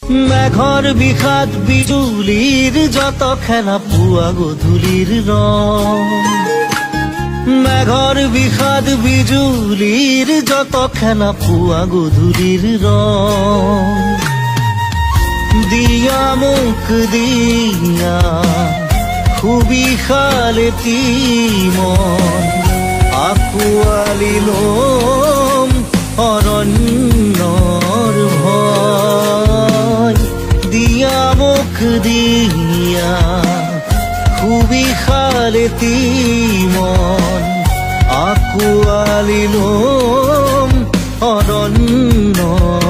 মেঘৰ বিষাদ বিজুলীৰ যত খেলা পুৱা গধূলিৰ ৰং মেঘৰ বিষাদ বিজুলীৰ যত খেলা পুৱা গধূলিৰ ৰং দিয়া মোক দিয়া সুবিশালেতি মন আঁকোৱালি ল'ম অৰণ্যৰ ভয় দিয়া মোক দিয়া সুবিশালেতি মন আঁকোৱালি ল'ম অৰণ্যৰ